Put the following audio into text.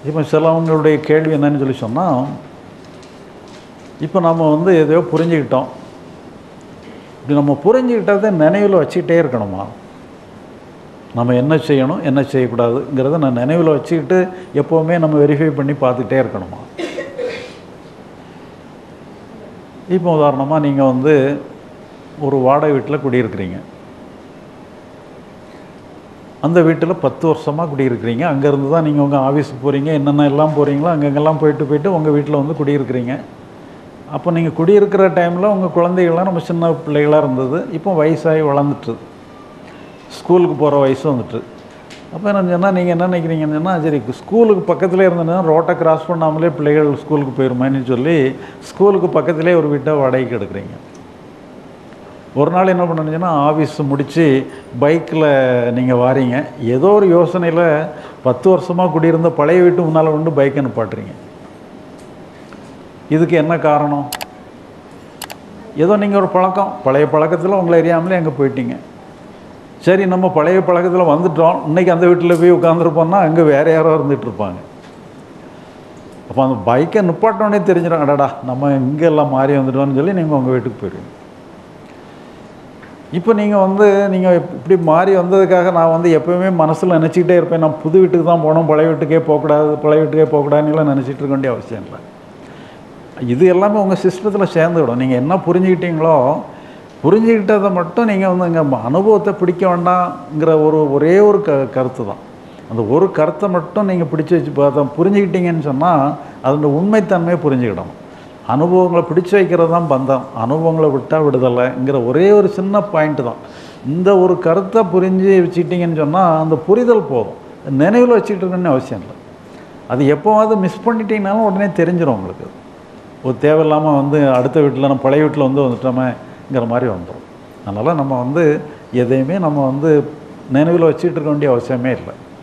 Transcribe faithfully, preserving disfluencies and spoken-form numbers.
இப்போ சிலவங்களுடைய கேள்வி என்னன்னு சொல்லி சொன்னால், இப்போ நம்ம வந்து எதையோ புரிஞ்சுக்கிட்டோம், இப்படி நம்ம புரிஞ்சுக்கிட்டதை நினைவில் வச்சுக்கிட்டே இருக்கணுமா? நம்ம என்ன செய்யணும் என்ன செய்யக்கூடாதுங்கிறத நான் நினைவில் வச்சுக்கிட்டு எப்போவுமே நம்ம வெரிஃபை பண்ணி பார்த்துக்கிட்டே இருக்கணுமா? இப்போ உதாரணமாக நீங்கள் வந்து ஒரு வாடகை வீட்டில் குடியிருக்கிறீங்க. அந்த வீட்டில் பத்து வருஷமாக குடியிருக்கிறீங்க. அங்கேருந்து தான் நீங்கள் உங்கள் ஆஃபீஸுக்கு போகிறீங்க, என்னென்ன எல்லாம் போகிறீங்களோ அங்கங்கெல்லாம் போயிட்டு போயிட்டு உங்கள் வீட்டில் வந்து குடியிருக்கிறீங்க. அப்போ நீங்கள் குடியிருக்கிற டைமில் உங்கள் குழந்தைகள்லாம் நம்ம சின்ன பிள்ளைகளாக இருந்தது. இப்போ வயசாகி வளர்ந்துட்டு ஸ்கூலுக்கு போகிற வயசு வந்துட்டு. அப்போ என்ன சொன்னால் நீங்கள் என்ன நினைக்கிறீங்கன்னு சொன்னால், சரி ஸ்கூலுக்கு பக்கத்துலேயே இருந்ததுன்னா ரோட்டை கிராஸ் பண்ணாமலே பிள்ளைகள் ஸ்கூலுக்கு போயிருமான்னு சொல்லி ஸ்கூலுக்கு பக்கத்துலேயே ஒரு வீட்டை வாடகைக்கு எடுக்கிறீங்க. ஒரு நாள் என்ன பண்ணுறீங்கன்னா, ஆஃபீஸ் முடித்து பைக்கில் நீங்கள் வாரீங்க. ஏதோ ஒரு யோசனையில் பத்து வருஷமாக குடியிருந்த பழைய வீட்டு முன்னால் கொண்டு பைக்கை நிப்பாட்டுறீங்க. இதுக்கு என்ன காரணம்? ஏதோ நீங்கள் ஒரு பழக்கம், பழைய பழக்கத்தில் உங்களை அறியாமலே அங்கே போயிட்டீங்க. சரி, நம்ம பழைய பழக்கத்தில் வந்துட்டோம், இன்றைக்கி அந்த வீட்டில் போய் உட்காந்துருப்போம்னா அங்கே வேறு யாரோ இருந்துகிட்டு இருப்பாங்க. அப்போ அந்த பைக்கை நிப்பாட்டோன்னே தெரிஞ்சிடும், அடடா நம்ம இங்கே எல்லாம் மாறி வந்துட்டோம்னு சொல்லி நீங்கள் உங்கள் வீட்டுக்கு போயிடுவீங்க. இப்போ நீங்கள் வந்து நீங்கள் இப்படி மாறி வந்ததுக்காக நான் வந்து எப்போயுமே மனசில் நினச்சிக்கிட்டே இருப்பேன், நான் புது வீட்டுக்கு தான் போகணும், பழைய வீட்டுக்கே போகக்கூடாது, பழைய வீட்டுக்கே போகக்கூடாதுன்னு நினச்சிட்டு இருக்க வேண்டிய அவசியம் இல்லை. இது எல்லாமே உங்கள் சிஸ்டத்தில் சேர்ந்துவிடும். நீங்கள் என்ன புரிஞ்சுக்கிட்டீங்களோ புரிஞ்சுக்கிட்டதை மட்டும் நீங்கள் வந்து இங்கே அனுபவத்தை பிடிக்க வேண்டாங்கிற ஒரு ஒரே ஒரு க கருத்து தான். அந்த ஒரு கருத்தை மட்டும் நீங்கள் பிடிச்சி வச்சு பார்த்தா புரிஞ்சுக்கிட்டீங்கன்னு சொன்னால் அதோட உண்மைத்தன்மையை புரிஞ்சுக்கிடணும். அனுபவங்களை பிடிச்சி வைக்கிறது தான் பந்தம், அனுபவங்களை விட்டால் விடுதலைங்கிற ஒரே ஒரு சின்ன பாயிண்ட்டு தான். இந்த ஒரு கருத்தை புரிஞ்சு வச்சுக்கிட்டிங்கன்னு சொன்னால் அந்த புரிதல் போதும், நினைவில் வச்சுக்கிட்டு இருக்கணும்னு அவசியம் இல்லை. அது எப்போவாவது மிஸ் பண்ணிட்டீங்கனாலும் உடனே தெரிஞ்சிடும் உங்களுக்கு. ஒரு தேவையில்லாமல் வந்து அடுத்த வீட்டில் நம்ம பழைய வீட்டில் வந்து வந்துட்டோமேங்கிற மாதிரி வந்துடும். அதனால் நம்ம வந்து எதையுமே நம்ம வந்து நினைவில் வச்சுக்கிட்டு இருக்க வேண்டிய அவசியமே இல்லை.